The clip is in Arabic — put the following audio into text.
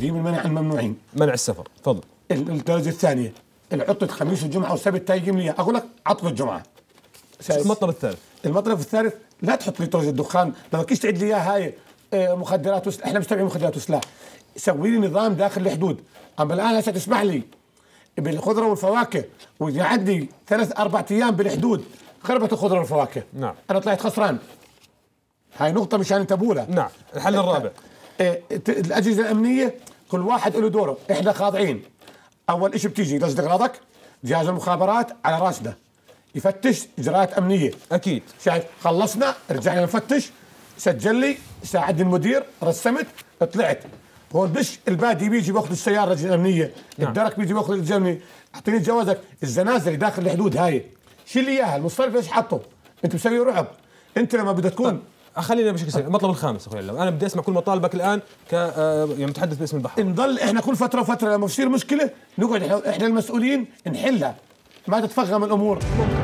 تقديم المنع عن الممنوعين. منع السفر، تفضل. الدرجه الثانيه العطله خميس وجمعه وسبت تيجي لي، اقول لك عطله الجمعه. المطلب الثالث، المطلب الثالث لا تحط لي طرز الدخان، لما كيش تعد لي اياها هاي مخدرات وسلاح، احنا مستبعدين مخدرات وسلاح، سوي لي نظام داخل الحدود. اما الان هسه تسمح لي بالخضره والفواكه ويعدي 3-4 ايام بالحدود خربت الخضره والفواكه. نعم. انا طلعت خسران. هاي نقطه مشان انتبهوا لها. نعم. الحل الرابع الاجهزه الامنيه كل واحد له دوره، احنا خاضعين. اول شيء بتيجي لجنه اغراضك، جهاز المخابرات على راسنا يفتش اجراءات امنيه. اكيد. شايف خلصنا رجعنا نفتش، سجل لي، ساعدني المدير، رسمت، طلعت. هون بش البادي بيجي باخذ السياره اللجنه الامنيه، نعم. الدرك بيجي باخذ اللجنه الامنيه، اعطيني جوازك، الزنازل اللي داخل الحدود هاي شيل لي اياها، المصرف ايش حطه؟ انت مسوي رعب. انت لما بدك تكون خلينا بشكل سريع، المطلب الخامس اخوي علام، انا بدي اسمع كل مطالبك الان ك يعني متحدث باسم البحر. نضل احنا كل فتره وفتره لما بصير مشكله نقعد احنا المسؤولين نحلها، ما تتفغم الامور.